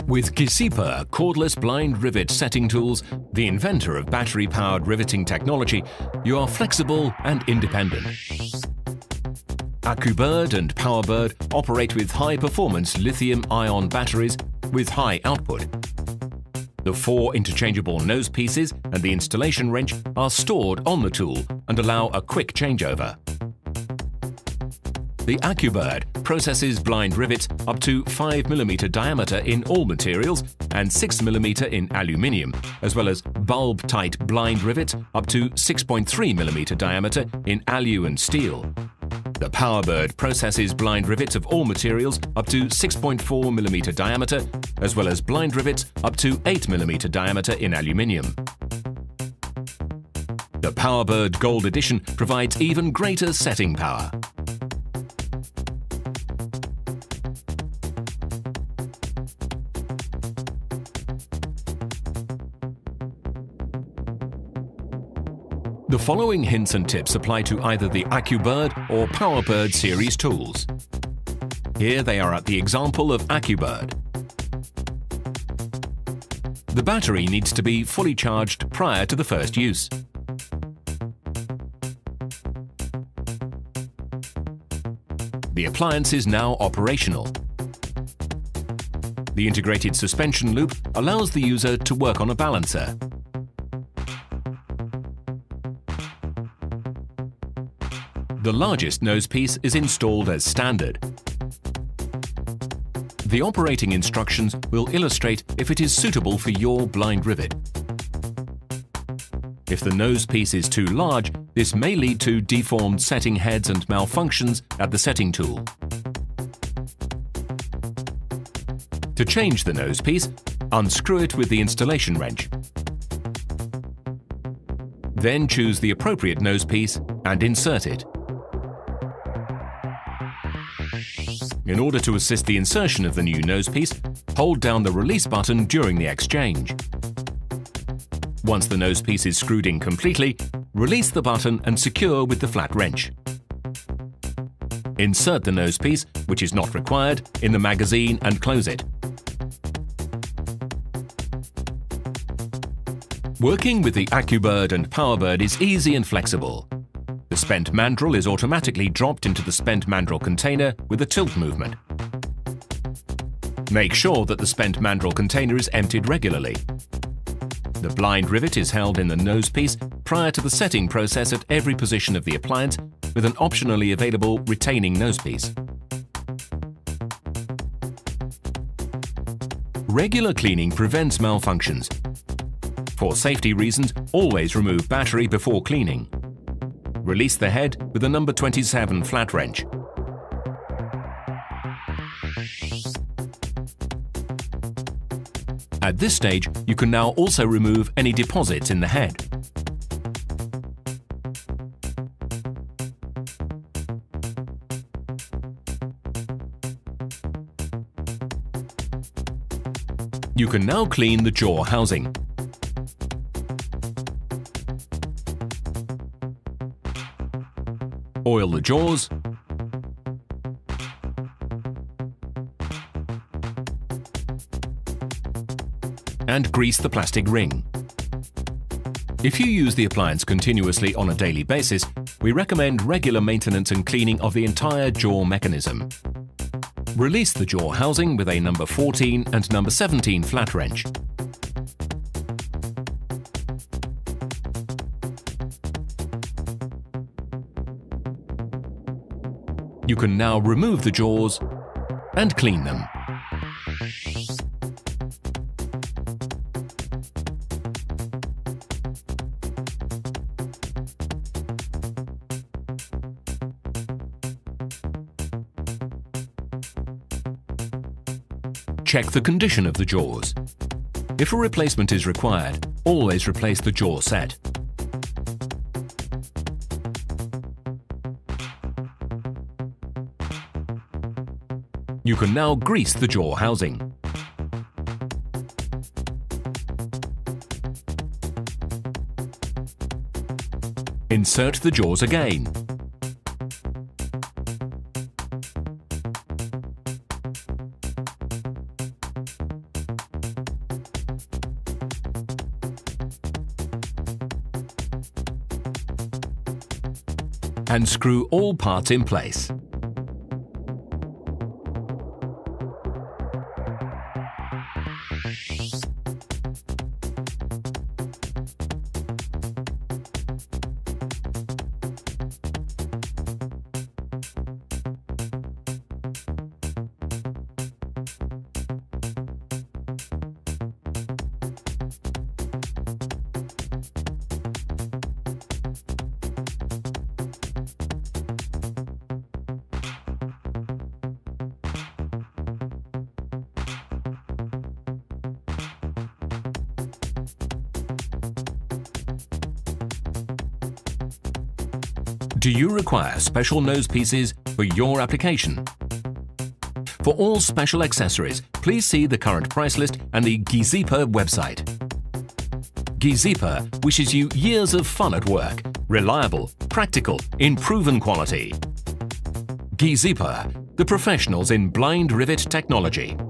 With Gisipa cordless blind rivet setting tools, the inventor of battery-powered riveting technology, you are flexible and independent. AccuBird and PowerBird operate with high-performance lithium-ion batteries with high output. The 4 interchangeable nose pieces and the installation wrench are stored on the tool and allow a quick changeover. The AccuBird processes blind rivets up to 5 mm diameter in all materials and 6 mm in aluminium, as well as bulb-tight blind rivets up to 6.3 mm diameter in alu and steel. The PowerBird processes blind rivets of all materials up to 6.4 mm diameter, as well as blind rivets up to 8 mm diameter in aluminium. The PowerBird Gold Edition provides even greater setting power. The following hints and tips apply to either the AccuBird or PowerBird series tools. Here they are at the example of AccuBird. The battery needs to be fully charged prior to the first use. The appliance is now operational. The integrated suspension loop allows the user to work on a balancer. The largest nose piece is installed as standard. The operating instructions will illustrate if it is suitable for your blind rivet. If the nose piece is too large, this may lead to deformed setting heads and malfunctions at the setting tool. To change the nose piece, unscrew it with the installation wrench. Then choose the appropriate nose piece and insert it. In order to assist the insertion of the new nose piece, hold down the release button during the exchange. Once the nose piece is screwed in completely, release the button and secure with the flat wrench. Insert the nose piece, which is not required, in the magazine and close it. Working with the AccuBird and PowerBird is easy and flexible. The spent mandrel is automatically dropped into the spent mandrel container with a tilt movement. Make sure that the spent mandrel container is emptied regularly. The blind rivet is held in the nose piece prior to the setting process at every position of the appliance with an optionally available retaining nose piece. Regular cleaning prevents malfunctions. For safety reasons, always remove battery before cleaning. Release the head with a number 27 flat wrench. At this stage, you can now also remove any deposits in the head. You can now clean the jaw housing. Oil the jaws, and grease the plastic ring. If you use the appliance continuously on a daily basis, we recommend regular maintenance and cleaning of the entire jaw mechanism. Release the jaw housing with a number 14 and number 17 flat wrench. You can now remove the jaws and clean them. Check the condition of the jaws. If a replacement is required, always replace the jaw set. You can now grease the jaw housing. Insert the jaws again. and screw all parts in place. Do you require special nose pieces for your application? For all special accessories, please see the current price list and the Giesepper website. Giesepper wishes you years of fun at work, reliable, practical, in proven quality. Giesepper, the professionals in blind rivet technology.